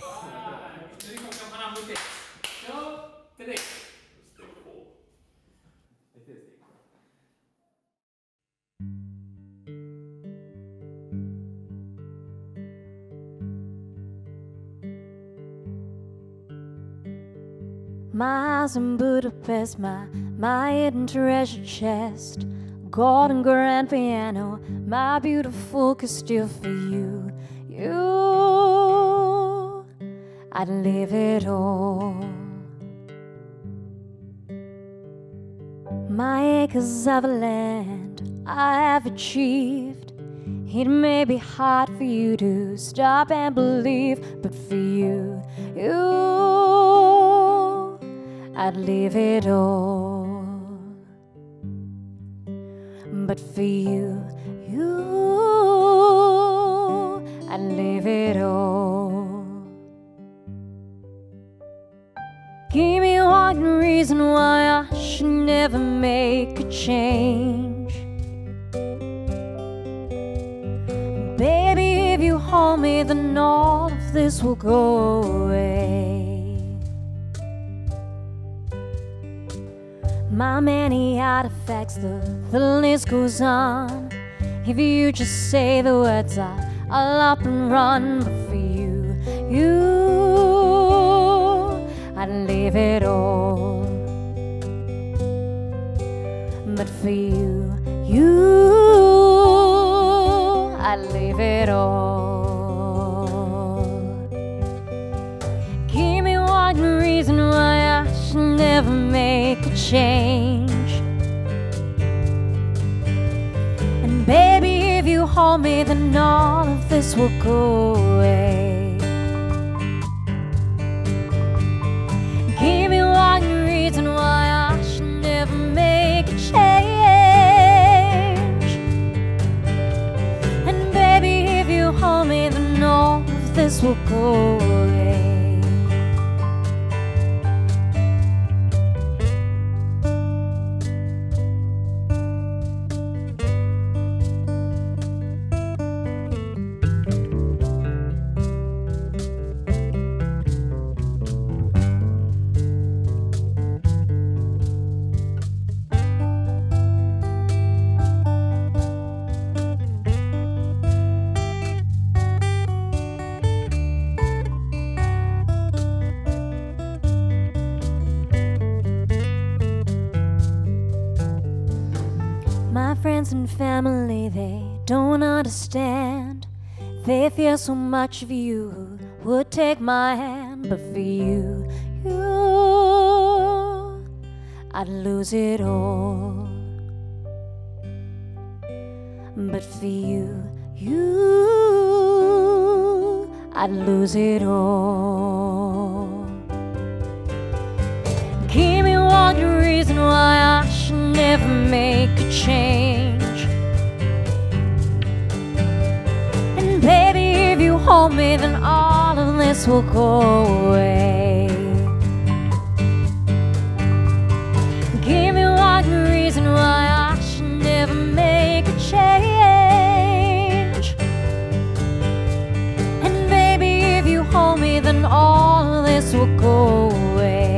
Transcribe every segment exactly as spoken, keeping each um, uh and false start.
Jadi kau akan mana mutik? So, today. Take four. It is take four. My house in Budapest, my, my hidden treasure chest, golden grand piano, my beautiful Castile for you. You, I'd leave it all. My acres of land I have achieved. It may be hard for you to stop and believe, but for you, you, I'd leave it all. But for you, you, I'd leave it all. Give me one reason why I should never make a change. Baby, if you hold me, then all of this will go away. My many artifacts, the, the list goes on. If you just say the words, I, I'll up and run. But for you, you, I'd leave it all. But for you, you, I'd leave it all. Give me one reason why I should never make a change. And baby, if you hold me, then all of this will go away. Give me one reason why I should never make a change. And baby, if you hold me, then all of this will go away. My friends and family, they don't understand. They fear so much of you who would take my hand. But for you, you, I'd lose it all. But for you, you, I'd lose it all. Give me one reason why I should never make a change. And baby, if you hold me, then all of this will go away. Give me one reason why I should never make a change. And baby, if you hold me, then all of this will go away.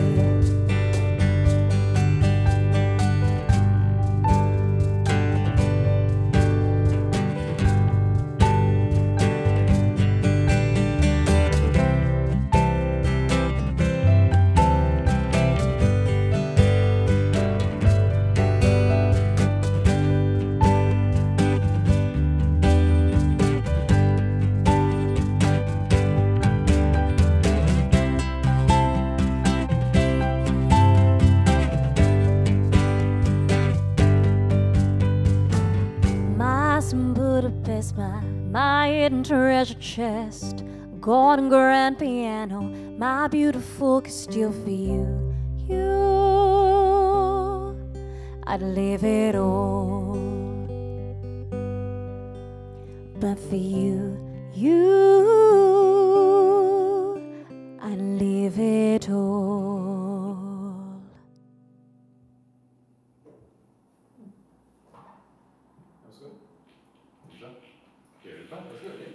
In Budapest, my, my hidden treasure chest, golden grand piano, my beautiful Castile for you. You, I'd leave it all. But for you, you, I'd leave it all. That's good. Is that? Yeah, that's good.